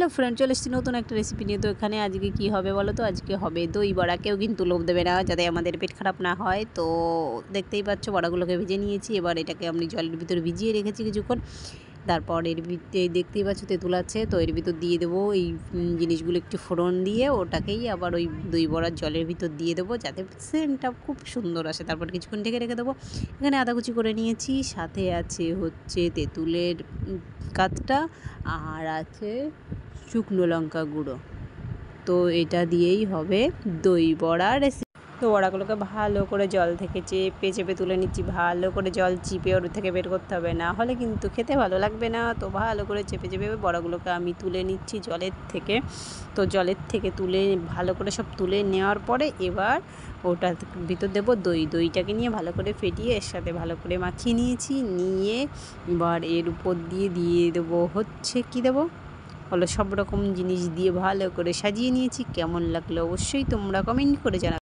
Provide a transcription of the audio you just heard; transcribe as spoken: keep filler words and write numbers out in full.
Hello friend, চলে এসেছি নতুন একটা রেসিপি নিয়ে। তো এখানে আজকে কি হবে বলো তো? আজকে হবে দই বড়া। কেউ কিন্তু লোভ দেবে না যাতে আমাদের পেট খারাপ না হয়। তো দেখতেই পাচ্ছ বড়াগুলোকে ভেজে নিয়েছি। এবার এটাকে আমি জলের ভিতরে ভিজিয়ে রেখেছি কিছুক্ষণ। তারপর এর ভিতরে দেখতেই পাচ্ছ তেঁতুল আছে, তো এর ভিতর দিয়ে দেবো এই জিনিসগুলো একটু ফোড়ন দিয়ে, ওটাকেই আবার ওই দই বড়ার জলের ভিতর দিয়ে দেবো যাতে সেন্টটা খুব সুন্দর আসে। তারপর কিছুক্ষণ ঢেকে রেখে দেবো। এখানে আদা কুচি করে নিয়েছি, সাথে আছে হচ্ছে তেঁতুলের কাতটা, আর আছে শুকনো লঙ্কা গুঁড়ো। তো এটা দিয়েই হবে দই বড়া রেসিপি। তো বড়াগুলোকে ভালো করে জল থেকে চেপে চেপে তুলে নিচ্ছি। ভালো করে জল চিপে ওর থেকে বের করতে হবে, না হলে কিন্তু খেতে ভালো লাগবে না। তো ভালো করে চেপে চেপে বড়াগুলোকে আমি তুলে নিচ্ছি জলের থেকে। তো জলের থেকে তুলে ভালো করে সব তুলে নেওয়ার পরে এবার ওটার ভিতর দেবো দই। দইটাকে নিয়ে ভালো করে ফেটিয়ে এর সাথে ভালো করে মাখিয়ে নিয়েছি। নিয়ে এবার এর উপর দিয়ে দিয়ে দেবো হচ্ছে কি দেবো হলো সব রকম জিনিস দিয়ে ভালো করে সাজিয়ে নিয়েছি। কেমন লাগলো অবশ্যই তোমরা কমেন্ট করে জানাবে।